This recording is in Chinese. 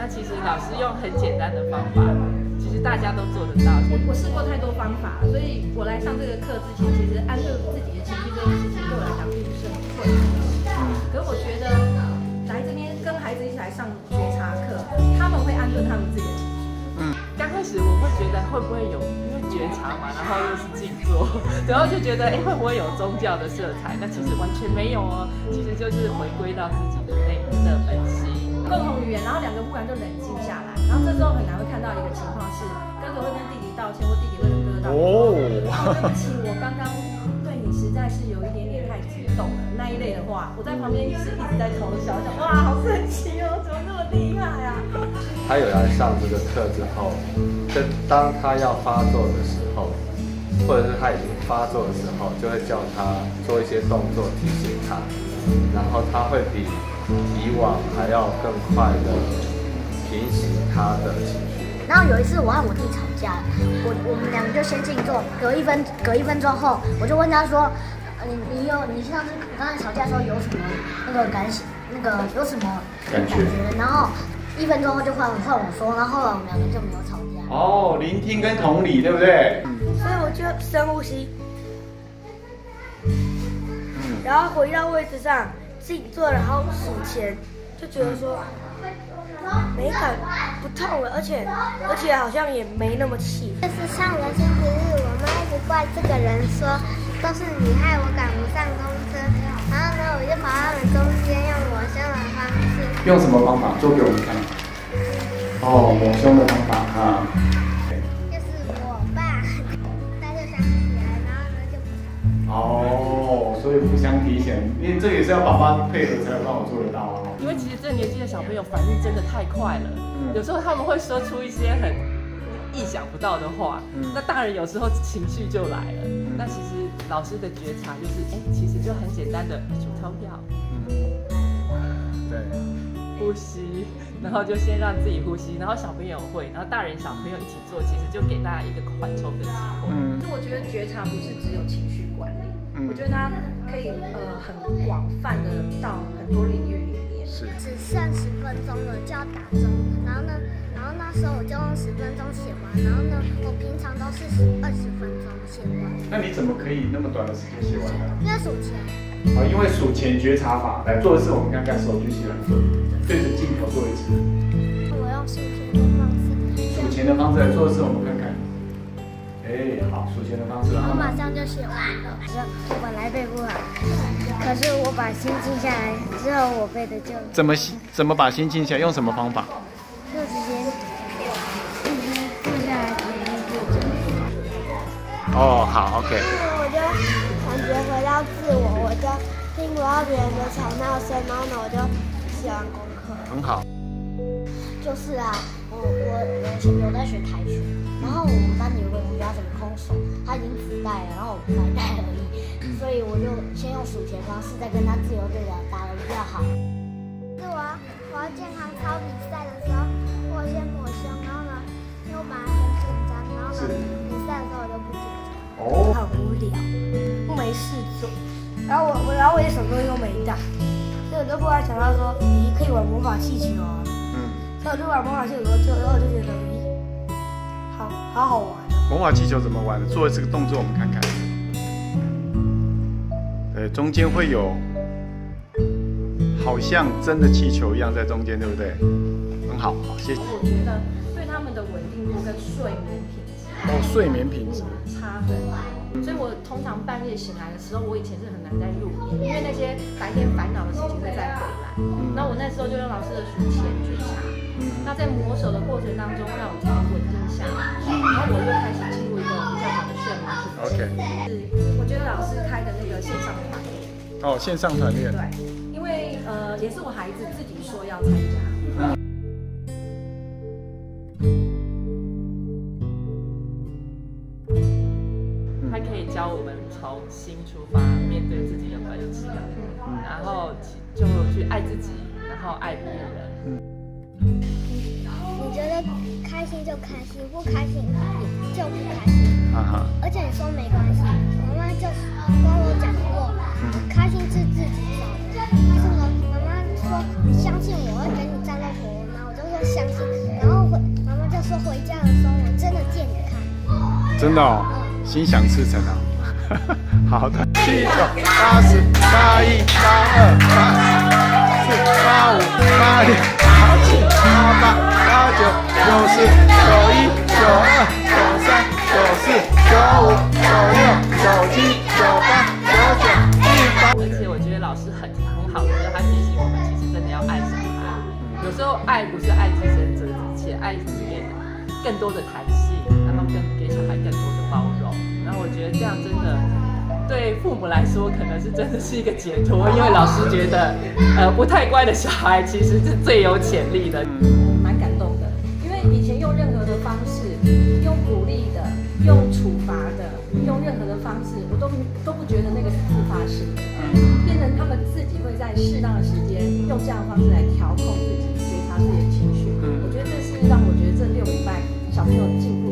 其实老师用很简单的方法，其实大家都做得到。 我试过太多方法，所以我来上这个课之前，其实安顿自己的情绪这件事情对我来讲并不是很困难。可是我觉得来这边跟孩子一起来上觉察课，他们会安顿他们自己的情绪。 刚开始我会觉得会不会有，因为觉察嘛，然后又是静坐，然后就觉得会不会有宗教的色彩？那其实完全没有哦，其实就是回归到自己的内的本心。 共同语言，然后两个忽然就冷静下来，然后这时候很难会看到一个情况是，哥哥会跟弟弟道歉，或弟弟会跟哥哥道歉。对不起，我刚刚对你实在是有一点点太激动了，那一类的话，我在旁边是一直在偷笑，想哇，好神奇哦，怎么那么厉害啊？ 他有来上这个课之后，当他要发作的时候，或者是他已经发作的时候，就会叫他做一些动作提醒他，然后他会比以往还要更快的平息他的情绪。 然后有一次我和我弟吵架，我们两个就先静坐，隔一分钟后，我就问他说，你上次刚才吵架的时候有什么那个感想，那个有什么感觉？然后1分钟后就换我说，然后后来我们两个就没有吵架。 哦，聆听跟同理，对不对？ 所以我就深呼吸，然后回到位置上静坐，然后数钱，就觉得说没感不痛了，而且好像也没那么气。 就是上个星期日，我妈一直怪这个人说都是你害我赶不上公车，然后呢我就跑到他们中间用抹凶的方式。 用什么方法做给我们看？哦，抹凶的方法啊。 就是我爸，他就想起来，然后呢就不吵。 哦，所以互相提醒，因为这也是要爸爸配合才有办法做得到啊。 因为其实这年纪的小朋友反应真的太快了，有时候他们会说出一些很意想不到的话，那大人有时候情绪就来了。那其实老师的觉察就是，其实就很简单的数钞票， 对， 呼吸，然后就先让自己呼吸，然后小朋友会，然后大人小朋友一起做，其实就给大家一个缓冲的机会。 其实我觉得觉察不是只有情绪管理，我觉得它可以很广泛的到很多领域里面。 只剩10分钟了就要打钟，然后那时候我就用10分钟写完，然后呢，我平常都是20分钟写完。 那你怎么可以那么短的时间写完呢？ 因为数钱。 因为数钱觉察法，来做一次我们看看，手举起来，对着镜头做一次。 我用数钱的方式。 数钱的方式来做一次，我们看看。好，数钱的方式。 我马上就写完了。本来背不好，可是我把心静下来之后，我背的就。 怎么把心静下来？用什么方法？ 就直接坐下来写进去。 哦，好 ，OK。 我就感觉回到自我，我就听不到别人的吵闹声，然后呢，我就写完功课。 很好。 就是啊，我有在学跆拳，然后我们班有个同学他怎么空手，他已经自带了，然后我白带而已，所以我就先用数钱方式，再跟他自由对打得比较好。是我要健康操比赛的时候，我先抹胸，然后呢又本来很紧张，然后呢比赛的时候我就不紧张。 很无聊，我没事做，然后我也什么东西都没带，所以我就忽然想到说，你可以玩魔法气球啊。所以我就玩魔法气球，然后我就觉得，好好玩。 魔法气球怎么玩？做这个动作我们看看。对，中间会有，好像真的气球一样在中间，对不对？很好，好，谢谢。 我觉得对他们的稳定度跟睡眠品质， 睡眠品质差很多。所以我通常半夜醒来的时候，我以前是很难再入眠，因为那些白天烦恼的事情会再回来。那我那时候就用老师的数钱觉察。那在磨手的过程当中，让我自己稳定下来，然后我又开始进入一个比较好的睡眠品质。 OK。 我觉得老师开的那个线上团练。 线上团练。 对，因为也是我孩子自己说要参加。 它可以教我们从心出发，面对自己的本质，然后就去爱自己，然后爱别人。 你觉得开心就开心，不开心就不开心。而且你说没关系，妈妈就跟我讲过，开心是自己找的。但是呢，妈妈说你相信我会给你站在火，然后我就说相信回家的时候，我真的健康。 真的哦，心想事成啊。好的，79、80、81、82、84、85、86、87、88、89、90、91、92、93、94、95、96、97、98、99、100。 而且我觉得老师很好的，就是他提醒我们，其实真的要爱小孩。有时候爱不是爱寄生者之切，爱是给更多的弹性，然后给小孩更多的包容。然后我觉得这样真的对父母来说，可能是真的是一个解脱，因为老师觉得，不太乖的小孩其实是最有潜力的。 蛮感动的，因为以前用任何的方式，用鼓励的，用处罚的，用任何的方式，我都不觉得那个是自发性的，变成他们自己会在适当的时间用这样的方式来调控自己，觉察自己的情绪。我觉得这是让我觉得这6礼拜小朋友进步